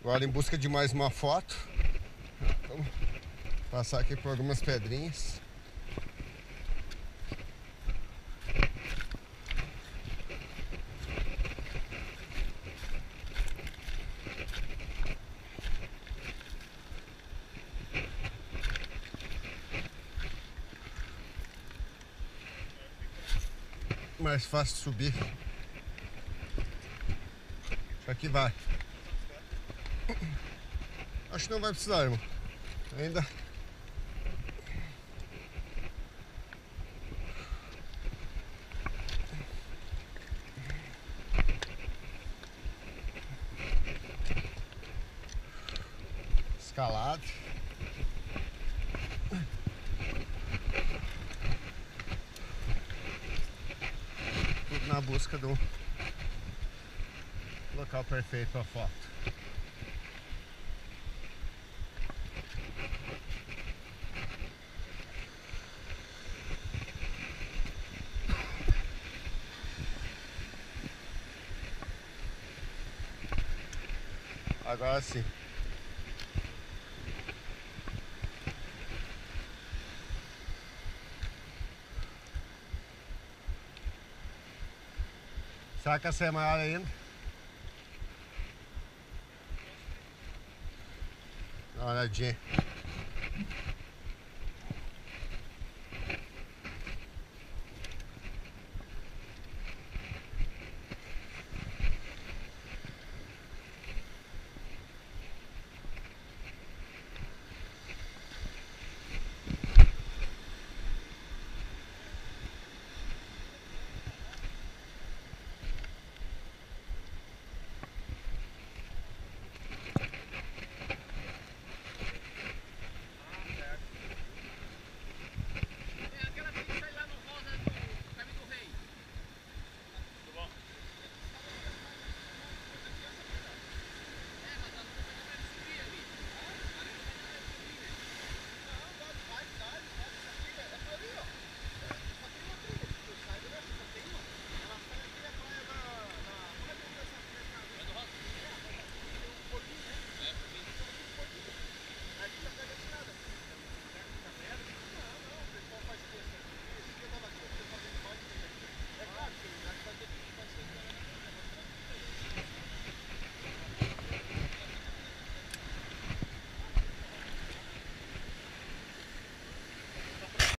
Agora em busca de mais uma foto. Vamos passar aqui por algumas pedrinhas. Mais fácil de subir. Aqui vai. Acho que não vai precisar, irmão. Ainda. Escalado. Tudo na busca do local perfeito para foto. Agora sim. Será que essa é maior ainda? Dá uma olhadinha.